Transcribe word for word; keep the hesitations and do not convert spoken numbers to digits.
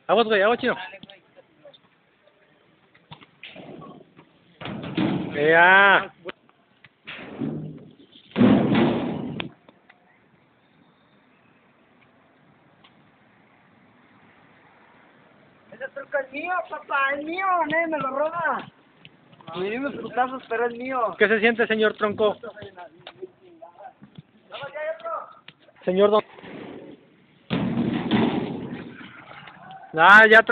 Aguas, güey, aguas, chino. Ya. Ese truco es mío, papá, es mío, nadie me lo roba. Me di unos putazos, pero es mío. ¿Qué se siente, señor Tronco? Señor Don... Ah, ya.